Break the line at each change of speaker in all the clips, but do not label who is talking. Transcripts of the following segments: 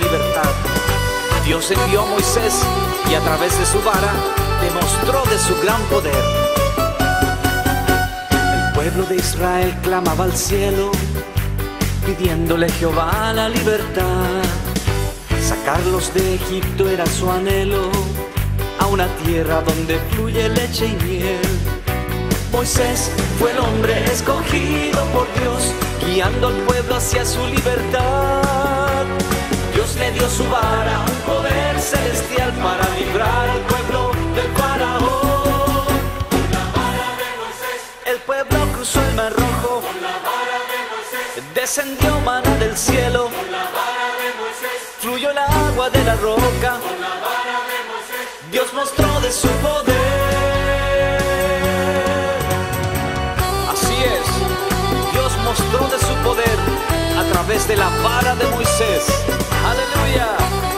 libertad. Dios envió a Moisés y a través de su vara demostró de su gran poder. El pueblo de Israel clamaba al cielo, pidiéndole Jehová la libertad. Sacarlos de Egipto era su anhelo, a una tierra donde fluye leche y miel. Moisés fue el hombre escogido por Dios, guiando al pueblo hacia su libertad. Dios le dio su vara, un poder celestial para librar al pueblo del faraón. Con la vara de Moisés, el pueblo cruzó el mar rojo. Con la vara de Moisés, descendió maná del cielo. Con la vara de Moisés, fluyó el agua de la roca. Con la vara de Moisés, Dios mostró de su poder. Así es, Dios mostró de su poder a través de la vara de Moisés. ¡Aleluya!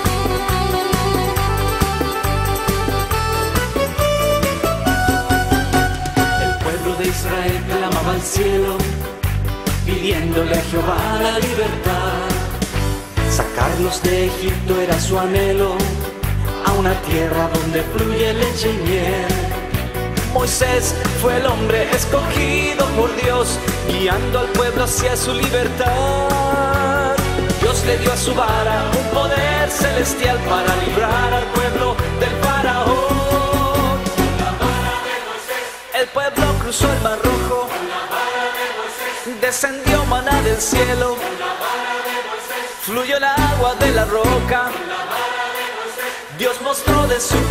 El pueblo de Israel clamaba al cielo, pidiéndole a Jehová la libertad. Sacarlos de Egipto era su anhelo, a una tierra donde fluye leche y miel. Moisés fue el hombre escogido por Dios, guiando al pueblo hacia su libertad. Dios le dio a su vara un poder celestial para librar al pueblo del faraón. Con la vara de Moisés, el pueblo cruzó el mar rojo. Con la vara de Moisés, descendió maná del cielo. Con la vara de Moisés, fluyó el agua de la roca. Con la vara de Moisés, Dios mostró de su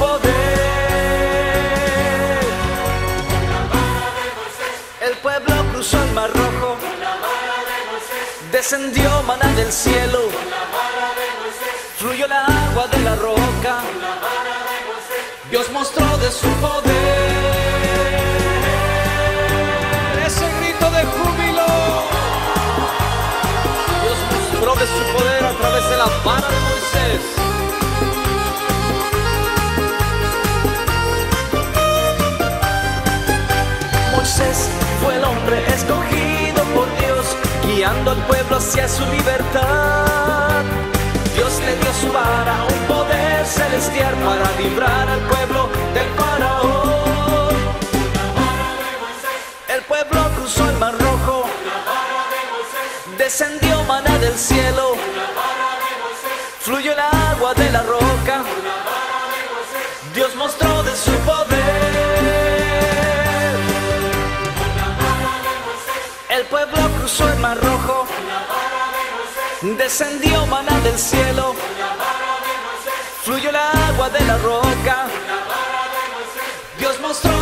poder. Con la vara de Moisés, el pueblo cruzó el mar rojo. Con la vara de Moisés, descendió maná del cielo. Con la vara de Moisés, fluyó el agua de la roca. Con la vara de Moisés, Dios mostró de su poder. Ese grito de júbilo. Dios mostró de su poder a través de la vara de Moisés. Moisés fue el hombre escogido por Dios, guiando al pueblo hacia su libertad. Dios le dio su vara, un poder celestial para librar al pueblo del faraón. Con la vara de Moisés, el pueblo cruzó el mar rojo. Con la vara de Moisés, descendió maná del cielo. Con la vara de Moisés, fluyó el agua de la roca. Con la vara de Moisés, Dios mostró de su poder. Con la vara de Moisés, el pueblo cruzó el mar rojo. Con la vara de Moisés, descendió maná del cielo. Con la vara de Moisés, fluyó el agua de la roca. Con la vara de Moisés, Dios mostró